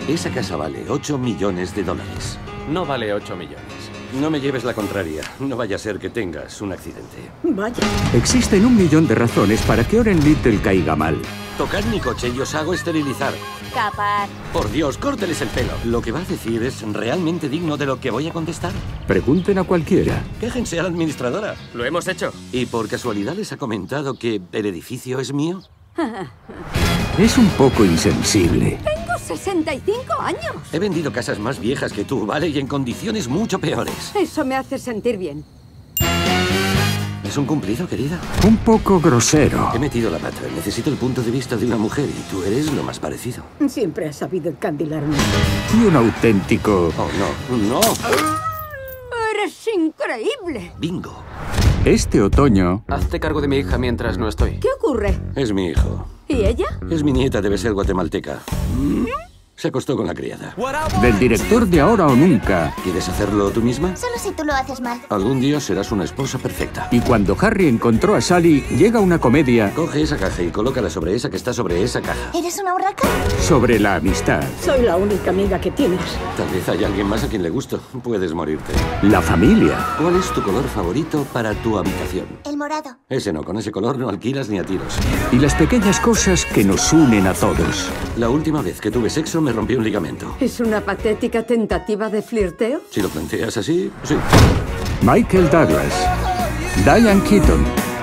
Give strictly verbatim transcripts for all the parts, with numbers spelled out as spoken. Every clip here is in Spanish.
Esa casa vale ocho millones de dólares. No vale ocho millones. No me lleves la contraria. No vaya a ser que tengas un accidente. Vaya. Existen un millón de razones para que Oren Little caiga mal. Tocad mi coche y os hago esterilizar. Capaz. Por Dios, córteles el pelo. Lo que va a decir es realmente digno de lo que voy a contestar. Pregunten a cualquiera. Quéjense a la administradora. Lo hemos hecho. ¿Y por casualidad les ha comentado que el edificio es mío? Es un poco insensible. Tengo sesenta y cinco años. He vendido casas más viejas que tú, ¿vale? Y en condiciones mucho peores. Eso me hace sentir bien. ¿Es un cumplido, querida? Un poco grosero. He metido la pata. Necesito el punto de vista de una mujer y tú eres lo más parecido. Siempre has sabido encandilarme. Y un auténtico... Oh, no, no. ¡Eres increíble! Bingo. Este otoño... Hazte cargo de mi hija mientras no estoy. ¿Qué ocurre? Es mi hijo. ¿Y ella? Es mi nieta, debe ser guatemalteca. Se acostó con la criada. Del director de Ahora o Nunca. ¿Quieres hacerlo tú misma? Solo si tú lo haces mal. Algún día serás una esposa perfecta. Y cuando Harry encontró a Sally, llega una comedia Coge esa caja y colócala sobre esa que está sobre esa caja. ¿Eres una urraca? sobre la amistad, Soy la única amiga que tienes. Tal vez haya alguien más a quien le gusto. Puedes morirte. la familia. ¿Cuál es tu color favorito para tu habitación? El morado. Ese no, con ese color no alquilas ni a tiros. Y las pequeñas cosas que nos unen a todos. La última vez que tuve sexo me rompí un ligamento. ¿Es una patética tentativa de flirteo? Si lo planteas así, sí. Michael Douglas. Diane Keaton.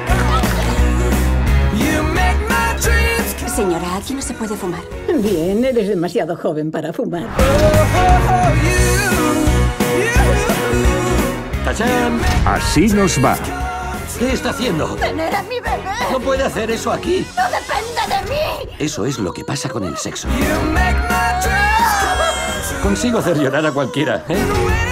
Señora, aquí no se puede fumar. Bien, eres demasiado joven para fumar. ¡Tachán! Así nos va. ¿Qué está haciendo? ¡Tener a mi bebé! No puede hacer eso aquí. ¡No depende de mí! Eso es lo que pasa con el sexo. Consigo hacer llorar a cualquiera, ¿eh?